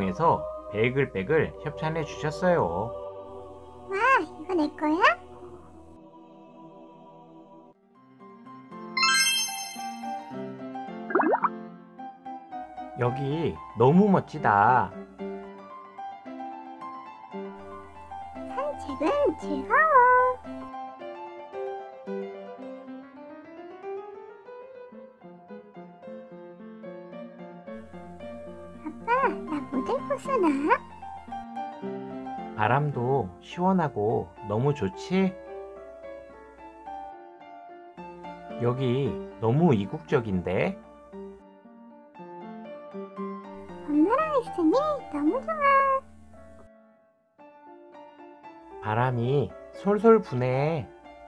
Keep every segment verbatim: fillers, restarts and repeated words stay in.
가방에서 베이글백을 협찬해 주셨어요. 와, 이거 내 거야? 여기 너무 멋지다. 산책은 즐거워. 아빠, 나 모델 벗어나? 바람도 시원하고 너무 좋지? 여기 너무 이국적인데? 엄마랑 있으니 너무 좋아. 바람이 솔솔 부네.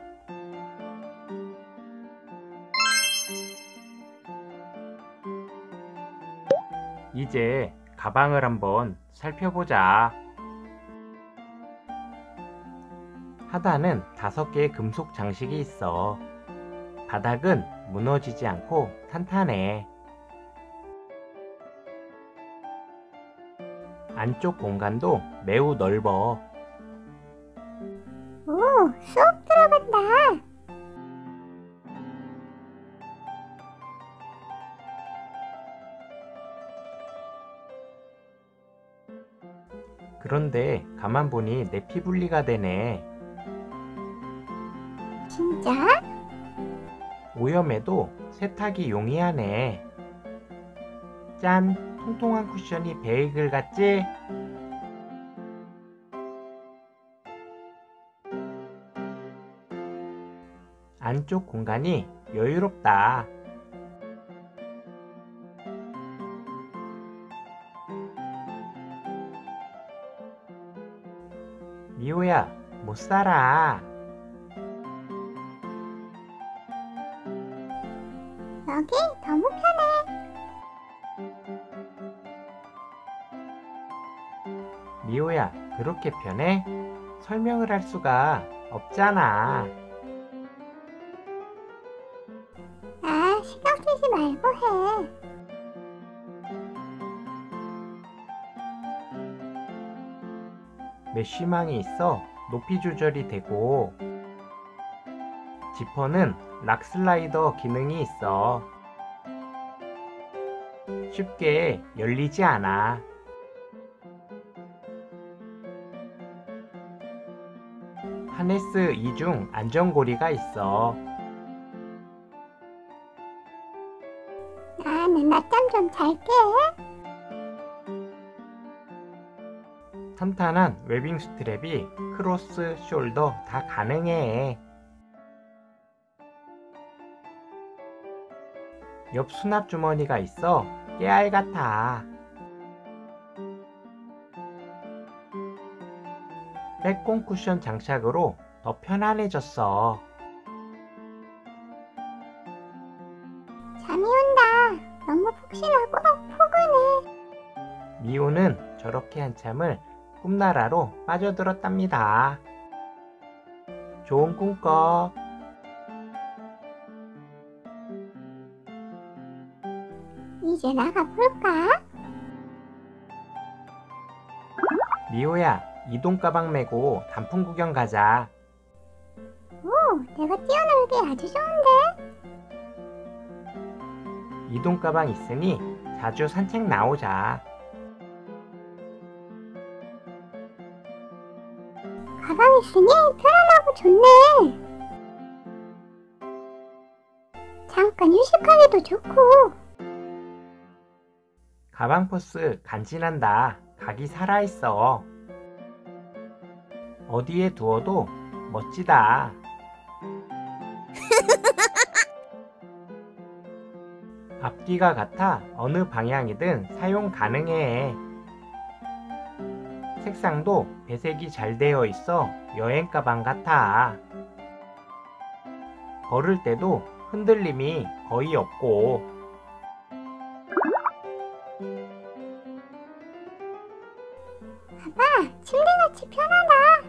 이제 가방을 한번 살펴보자. 하단은 다섯 개의 금속 장식이 있어. 바닥은 무너지지 않고 탄탄해. 안쪽 공간도 매우 넓어. 오, 쏙 들어간다. 그런데 가만 보니 내 피 분리가 되네. 진짜? 오염에도 세탁이 용이하네. 짠! 통통한 쿠션이 베이글 같지? 안쪽 공간이 여유롭다. 미호야, 못 살아. 여기 너무 편해. 미호야, 그렇게 편해? 설명을 할 수가 없잖아. 아, 신경 쓰지 말고 해. 메쉬망이 있어 높이 조절이 되고, 지퍼는 락 슬라이더 기능이 있어. 쉽게 열리지 않아. 하네스 이중 안전고리가 있어. 나는 낮잠 좀 잘게. 탄탄한 웨빙 스트랩이 크로스 숄더 다 가능해. 옆 수납 주머니가 있어 깨알 같아. 빼꼼 쿠션 장착으로 더 편안해졌어. 잠이 온다. 너무 푹신하고 포근해. 미호는 저렇게 한참을 꿈나라로 빠져들었답니다. 좋은 꿈 꿔. 이제 나가볼까? 미호야, 이동 가방 메고 단풍 구경 가자. 오, 내가 뛰어놀기 아주 좋은데? 이동 가방 있으니 자주 산책 나오자. 가방 있으니 편안하고 좋네. 잠깐 휴식하기도 좋고. 가방 포스 간지난다. 각이 살아있어. 어디에 두어도 멋지다. 앞뒤가 같아 어느 방향이든 사용 가능해. 색상도 배색이 잘 되어 있어 여행 가방 같아. 걸을 때도 흔들림이 거의 없고. 봐봐, 침대같이 편하다.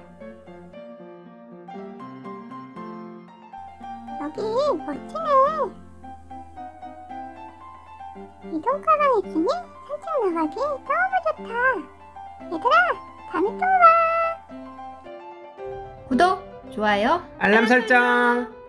여기 멋지네. 이동 가방 있으니 산책 나가기 너무 좋다. 얘들아, 다음에 또 봐. 구독, 좋아요, 알람 설정.